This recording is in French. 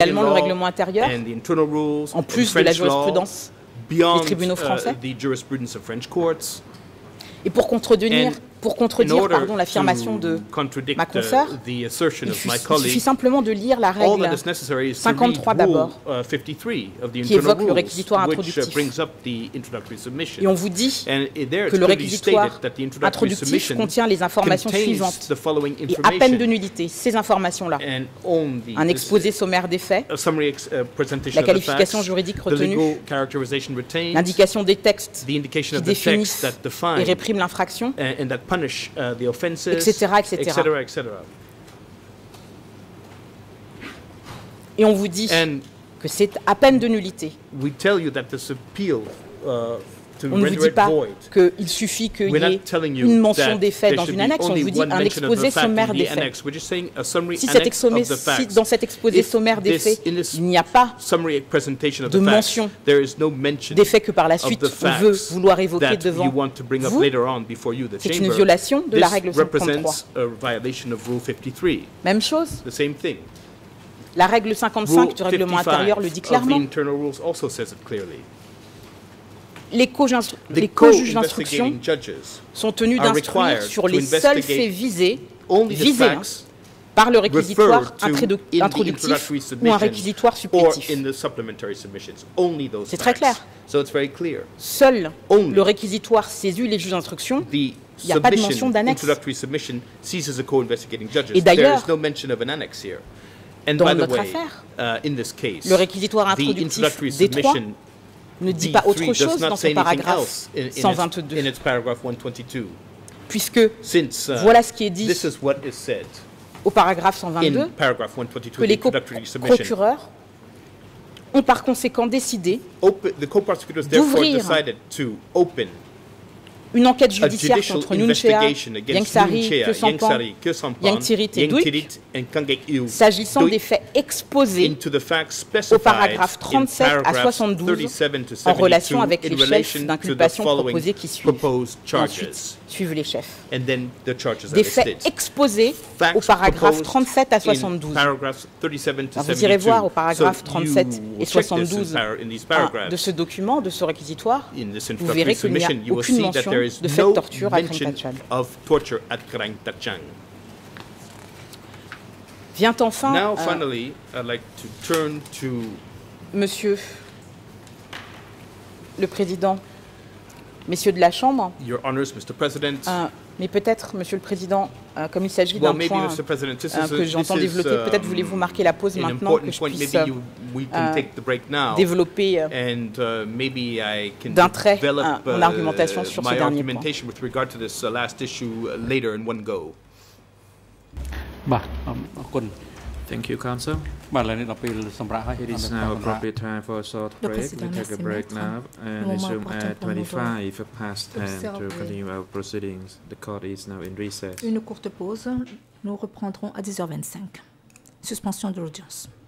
également le règlement intérieur, and the internal rules, en plus de la jurisprudence des tribunaux français. the jurisprudence of French courts. Et pour contredire l'affirmation de ma consoeur, il suffit simplement de lire la règle 53 d'abord, qui évoque le réquisitoire introductif. Et on vous dit que le réquisitoire introductif contient les informations suivantes, et à peine de nullité, ces informations-là. Un exposé sommaire des faits, la qualification juridique retenue, l'indication des textes qui définissent et répriment l'infraction, etc., etc. Et on vous dit que c'est à peine de nullité. On ne vous dit pas qu'il suffit qu'il y ait une mention des faits dans une annexe, on vous dit un exposé sommaire des faits. Si dans cet exposé sommaire des faits, il n'y a pas de mention des faits que par la suite on veut vouloir évoquer devant vous, c'est une violation de la règle 53. Même chose. La règle 55 du règlement intérieur le dit clairement. Les co-juges d'instruction sont tenus d'instruire sur les seuls faits visés par le réquisitoire introductif ou un réquisitoire supplétif. C'est très clair. Seul le réquisitoire saisit les juges d'instruction. Il n'y a pas de mention d'annexe. Et d'ailleurs, dans notre affaire, le réquisitoire introductif D3 ne dit pas autre chose dans son paragraphe 122. Puisque voilà ce qui est dit au paragraphe 122, que les procureurs ont par conséquent décidé d'ouvrir une enquête judiciaire contre Nunchea, Yang Sari, Kesampan, Yang Tirit et Duik, s'agissant des faits exposés au paragraphe 37 à 72 en relation avec les chefs d'inculpation proposés qui suivent. Ensuite, suivent les chefs. Des faits exposés au paragraphe 37 à 72. Alors vous irez voir au paragraphe 37 et 72 de ce document, de ce réquisitoire, vous verrez qu'il n'y a aucune mention de fait de torture à Krang Tachang. Vient enfin, Monsieur le Président, Messieurs de la Chambre, mais peut-être, Monsieur le Président, comme il s'agit d'un point que j'entends développer, peut-être voulez-vous marquer la pause maintenant, que je puisse développer d'un trait mon argumentation sur ce dernier point. Thank you, Counsel. It is now appropriate time for a short break. We take a break now and resume at 25 past 10 to continue our proceedings. The court is now in recess. Une courte pause. Nous reprendrons à 10h25. Suspension de l'audience.